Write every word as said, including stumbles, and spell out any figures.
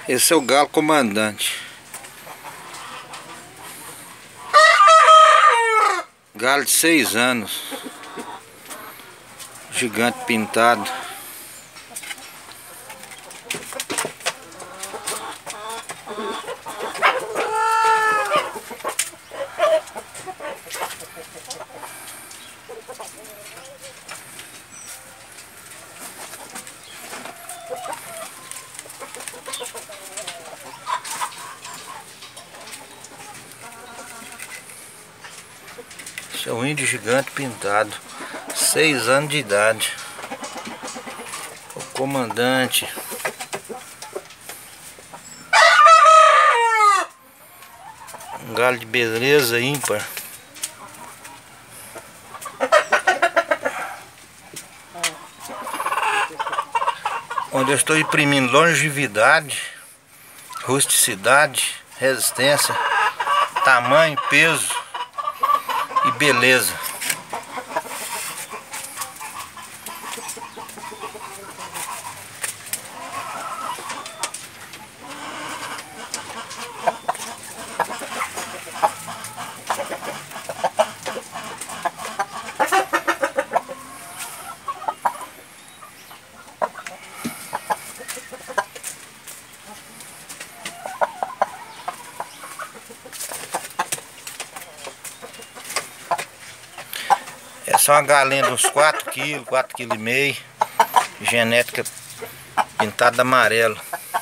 Esse é o galo comandante. Galo de seis anos. Gigante pintado. Esse é um índio gigante pintado, seis anos de idade. O comandante. Um galo de beleza ímpar. Onde eu estou imprimindo longevidade, rusticidade, resistência, tamanho, peso e beleza. Essa é uma galinha de uns quatro quilos, quatro quilos e meio, genética pintada amarelo.